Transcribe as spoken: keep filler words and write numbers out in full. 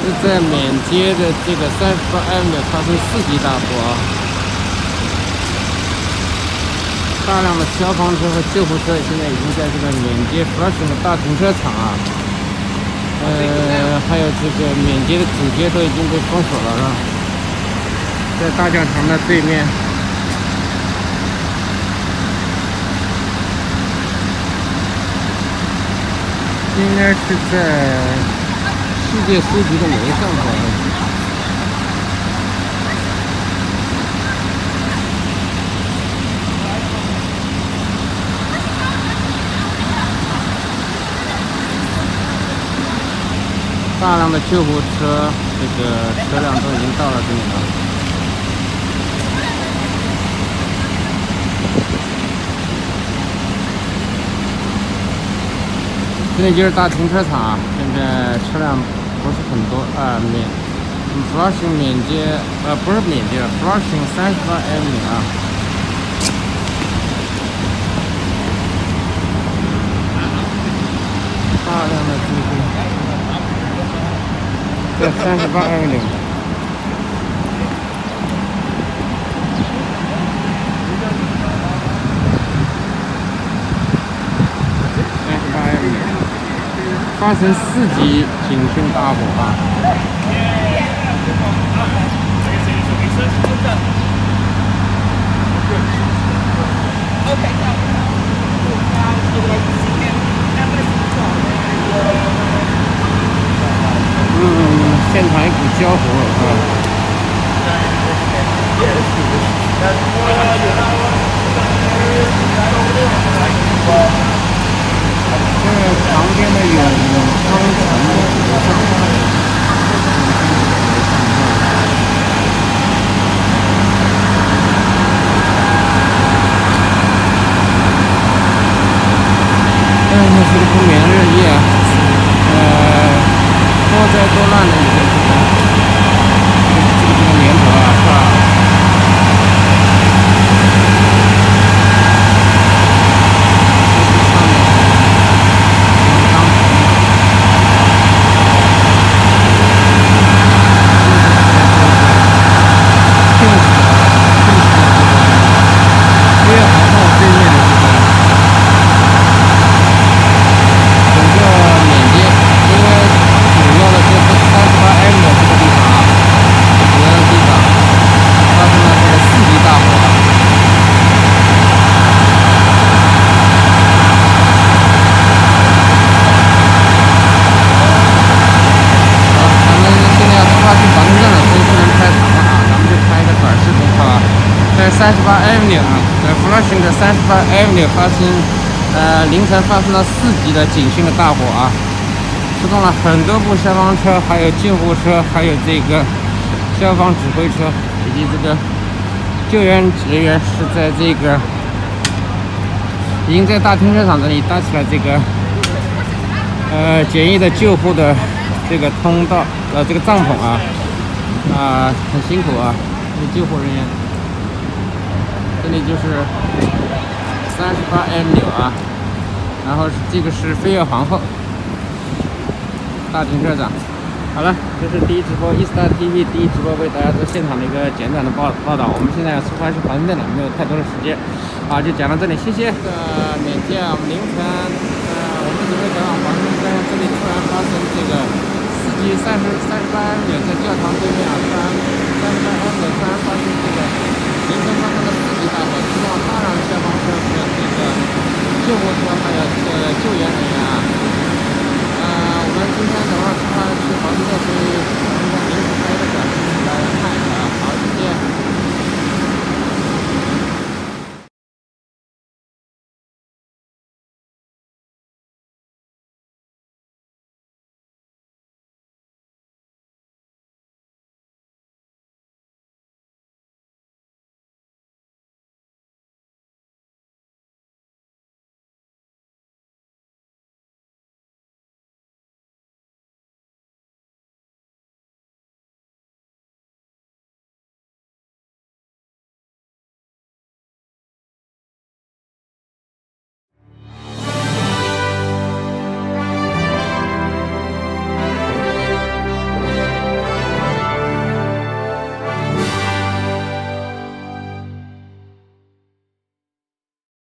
是在缅街的这个三十八 Avenue 发生四级大火啊，大量的消防车和救护车现在已经在这个缅街 Flushing 的大停车场啊，呃，还有这个缅街的主街都已经被封锁了，是吧？在大教堂的对面。应该是在世界书局的楼上吧。大量的救护车，这个车辆都已经到了这里了。这里就是大停车场啊，现在车辆不是很多啊。缅 Flushing 缅街，呃，不是缅街 ，Flushing 三十八 Avenue 啊。大量的救护，在三十八 Avenue。发生四级警讯大火啊！嗯，现场一股焦火啊！这旁边的永康城的楼上，嗯，这是个不眠日夜啊，呃，多灾多难的一个这个这个这个年头啊，是吧？三十八 Avenue 啊，在 Flushing 的三十八 Avenue 发生，呃，凌晨发生了四级的警讯的大火啊，出动了很多部消防车，还有救护车，还有这个消防指挥车，以及这个救援人员是在这个已经在大停车场这里搭起了这个呃简易的救护的这个通道，呃，这个帐篷啊，啊、呃，很辛苦啊，这救护人员。这里就是三十八 Avenue 啊，然后这个是飞跃皇后大停车场。好了，这是第一直播 eStar T V 第一直播为大家做现场的一个简短的报报道。我们现在要出发去华盛顿了，没有太多的时间，好，就讲到这里，谢谢。呃，缅甸啊，我们凌晨呃，我们准备前往华盛顿，这里突然发生这个四级三十三十八 Avenue 在教堂对面啊，突然三十八 Avenue 突然发生这个。凌晨发生的四级大火，出动大量消防车和这个救护车，还有这个救援人员。